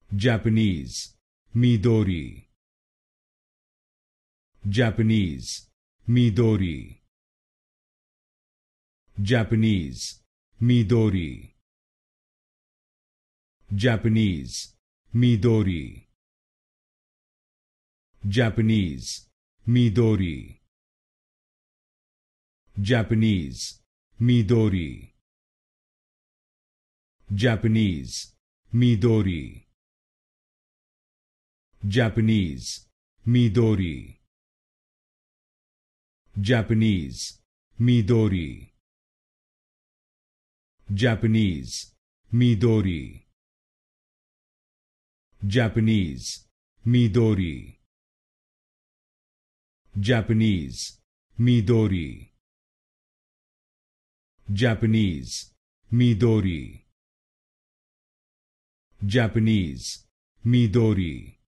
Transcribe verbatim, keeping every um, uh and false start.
Japanese, Midori. Japanese, Midori. Japanese, Midori. Japanese, Midori. Japanese, Midori. Japanese, Midori. Japanese, Midori. Japanese, Midori. Japanese, Midori. Japanese, Midori. Japanese, Midori. Japanese, Midori. Japanese, Midori. Japanese, Midori.